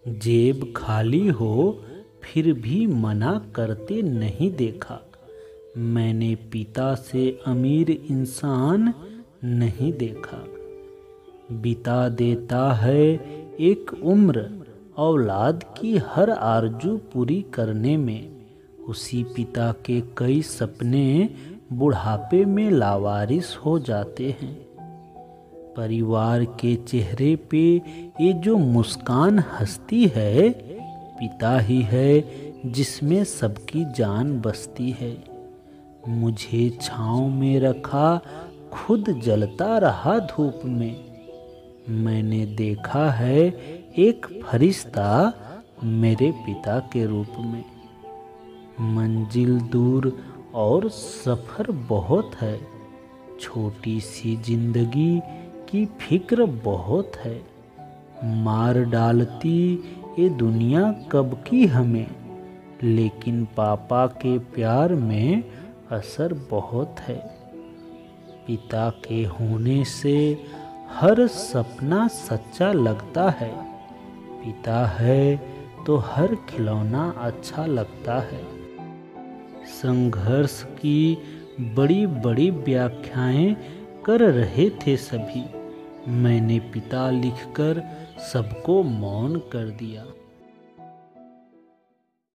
जेब खाली हो फिर भी मना करते नहीं देखा। मैंने पिता से अमीर इंसान नहीं देखा। बिता देता है एक उम्र औलाद की हर आरजू पूरी करने में। उसी पिता के कई सपने बुढ़ापे में लावारिस हो जाते हैं। परिवार के चेहरे पे ये जो मुस्कान हंसती है, पिता ही है जिसमें सबकी जान बसती है। मुझे छाँव में रखा, खुद जलता रहा धूप में। मैंने देखा है एक फरिश्ता मेरे पिता के रूप में। मंजिल दूर और सफ़र बहुत है, छोटी सी जिंदगी की फिक्र बहुत है। मार डालती ये दुनिया कब की हमें, लेकिन पापा के प्यार में असर बहुत है। पिता के होने से हर सपना सच्चा लगता है। पिता है तो हर खिलौना अच्छा लगता है। संघर्ष की बड़ी बड़ी व्याख्याएं कर रहे थे सभी। मैंने पिता लिखकर सबको मौन कर दिया।